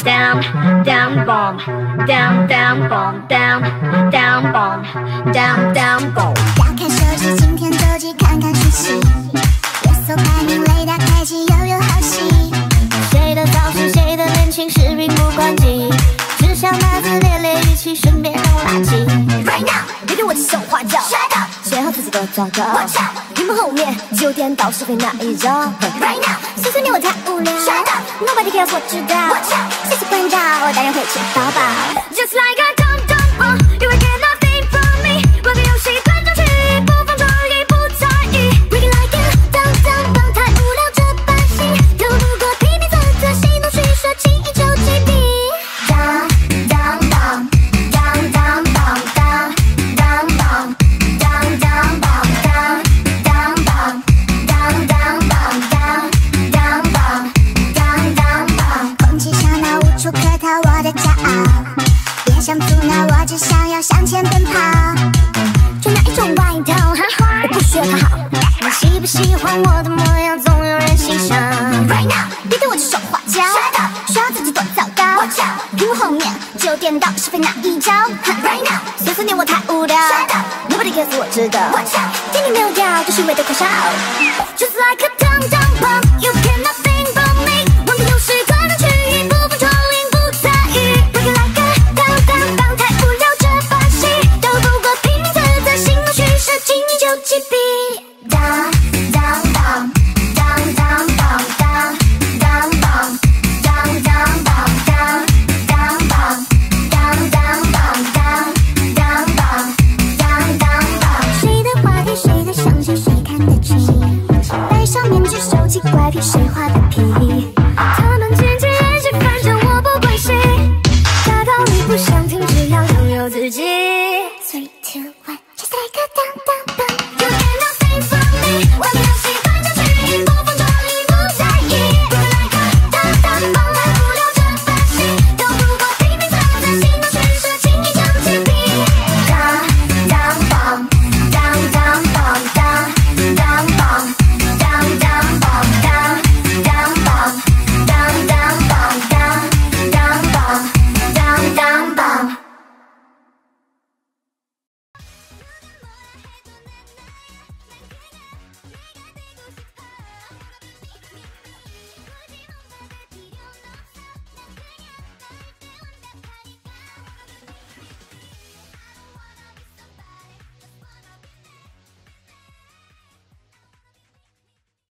down down bomb down down bomb down down bomb down down bomb。 打开手机，今天手机看看讯息，夜搜排名雷达开启，又有好戏。 谁的造型，谁的恋情，视频不关机，只想拿字列列语气，顺便扔垃圾。 Right now， 别给我指手画脚，写好自己的糟糕。屏幕后面9点到是非那一招。Right now， 碎碎念我太无聊。Nobody cares， 我知道。谢谢关照，我当然会吃饱饱。Just like a dumb dumb bomb， you will get nothing from me。玩个游戏，断章取义，不放创意，不在意。Break it like a dumb dumb bomb， 太无聊这把戏，斗不过拼命啧啧，心动虚设，轻易就击毙。Dumb dumb bomb， dumb dumb bomb， dumb dumb bomb， dumb dumb bomb， dumb dumb bomb， dumb dumb bomb， dumb dumb bomb， dumb dumb bomb。空气上那无处可逃，我的骄傲。别想阻挠我，只想要向前奔跑。穿哪一种外套？我不需要讨好。你喜不喜欢我的模样？总有人欣赏。Right now， 别对我指手画脚，说自己多糟糕。屏幕后面9点到是非哪一招？ Right now， 碎碎念我太无聊。Nobody cares， 我知道。天地没有掉，这虚伪的口哨。Just like a dumb dumb bomb，you get nothing from me。玩个游戏，断章取义，不放创意，不在意。Break it like a dumb dumb bomb， 太无聊这把戏，斗不过拼命啧啧，心动虚设，轻易就击毙。Dumb dumb bomb， dumb dumb bomb， dumb dumb bomb， dumb dumb bomb， dumb dumb bomb， dumb dumb bomb， dumb dumb bomb， dumb dumb bomb。谁的话题，谁的相信，谁看得清？戴上面具，手机怪癖，谁画的皮？